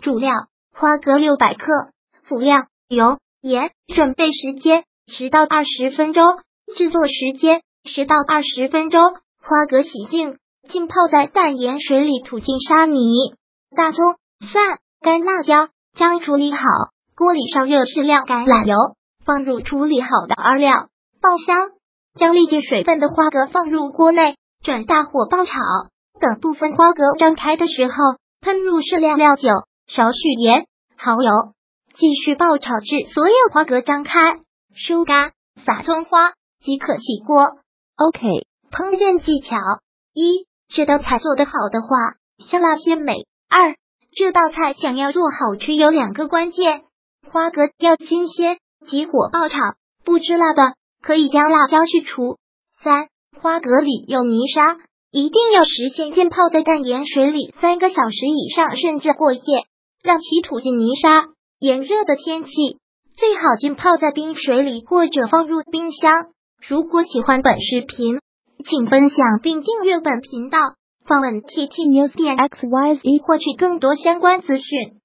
主料花蛤600克，辅料油、盐。准备时间10到20分钟，制作时间10到20分钟。花蛤洗净，浸泡在淡盐水里，涂进沙米、大葱、蒜、干辣椒，将处理好。锅里上热适量橄榄油，放入处理好的饵料，爆香。将沥净水分的花蛤放入锅内，转大火爆炒。等部分花蛤张开的时候，喷入适量料酒，少许盐、蚝油，继续爆炒至所有花蛤张开，收干，撒葱花即可起锅。OK， 烹饪技巧：一、这道菜做得好的话，香辣鲜美。2、这道菜想要做好吃有2个关键：花蛤要新鲜，急火爆炒，不吃辣的可以将辣椒去除。3、花蛤里有泥沙，一定要实现浸泡在淡盐水里3个小时以上，甚至过夜，让其吐尽泥沙。炎热的天气最好浸泡在冰水里或者放入冰箱。如果喜欢本视频，请分享并订阅本频道，访问 ttnews.xyz 获取更多相关资讯。